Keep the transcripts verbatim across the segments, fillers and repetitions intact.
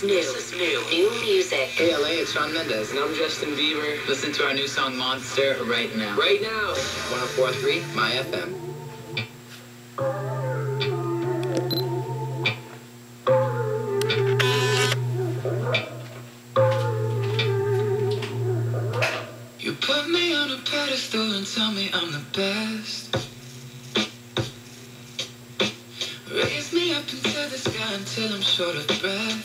new. This is new. New music. Hey L A, it's Shawn Mendes. And I'm Justin Bieber. Listen to our new song Monster right now. Right now. one oh four point three MyFM. You put me on a pedestal and tell me I'm the best. Raise me up into the sky until I'm short of breath.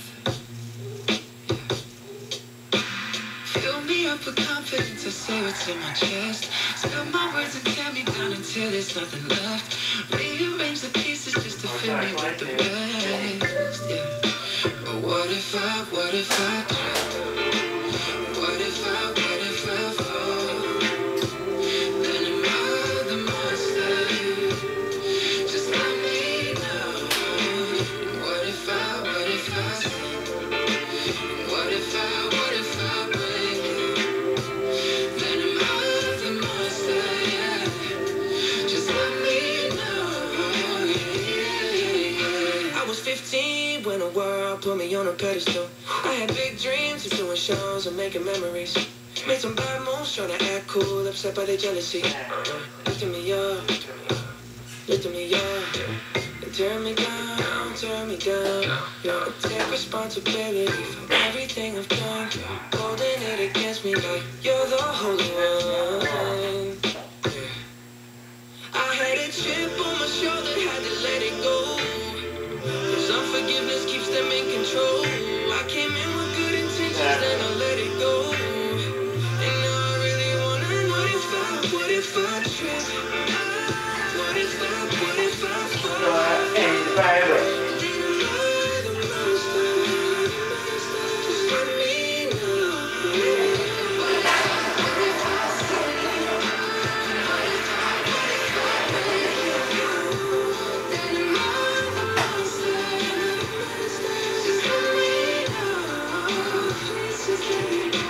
Fill me up with confidence, I say what's in my chest. Spill my words and tear me down until there's nothing left. Rearrange the pieces just to fill me with the best. Yeah. But what if I, what if I drift? What if I, what if I fall? Then am I the monster? Just let me know. What if I, what if I sin? What if I, what if I break? Then am I the monster? Yeah. Just let me know. Yeah, yeah, yeah. I was fifteen when the world put me on a pedestal. I had big dreams of doing shows and making memories. Made some bad moves trying to act cool, upset by their jealousy. Lifting me up, lifting me up, and tear me down, turn me down. Yeah, take responsibility for everything I've done. Holding it against me like you're the holy one. Yeah. I had a chip on my shoulder, had to let it go. Cause unforgiveness keeps them in control. I came in with good intentions, then I let it go. And now I really wanna know if I, what if I trip? What if I, what if I fall? Then am I the monster? Just let me know. What if I, what if I sin? What if I, what if I break you? Then am I the monster? Just let me know. Just let me know.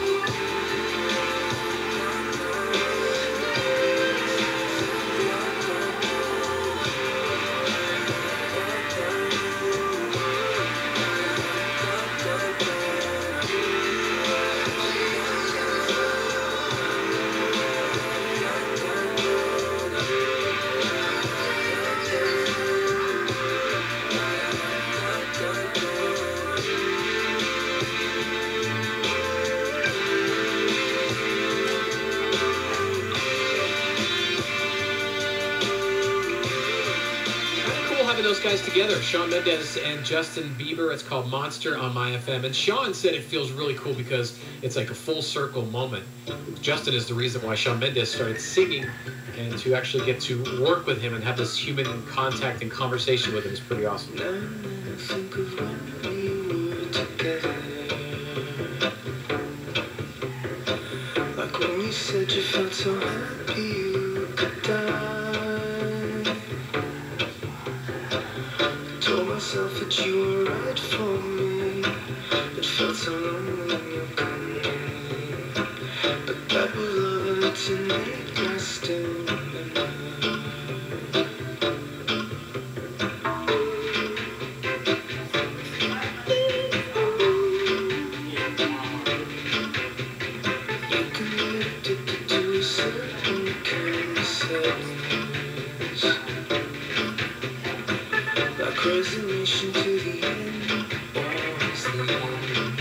Those guys together, Shawn Mendes and Justin Bieber. It's called Monster on MyFM. And Shawn said it feels really cool because it's like a full circle moment. Justin is the reason why Shawn Mendes started singing, and to actually get to work with him and have this human contact and conversation with him is pretty awesome. Now I think of when we were together. Like when you said you felt so happy you could die. Told myself that you were right for me. It felt so lonely in your company. But that was love and it's innate lasting. You can get addicted to a certain kind of sadness. Like resignation to the end, always the end.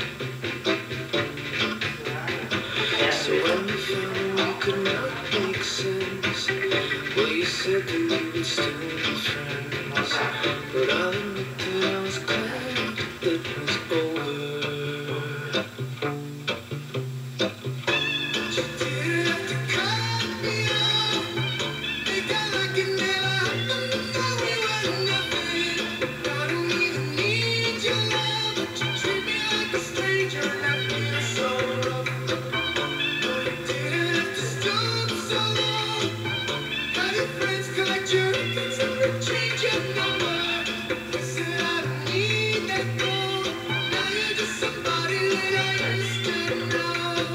So when you found we could not make sense, well, you said that we would still be friends. But I'll admit that I was glad it was over. You didn't have to cut me off, make out like it never happened. Now we were nothing. I don't even need your love, but you treat me like a stranger, and I feel so rough. No, you didn't have to stoop so low. Have your friends collect your records and then change your number. You said I don't need that gold. Now you're just somebody that I used to know.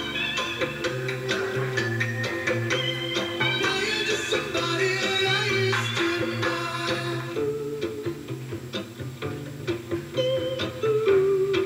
Now you're just somebody that I used to know.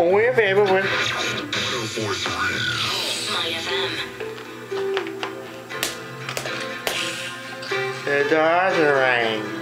Oh, your favorite one. MyFM. It does rain.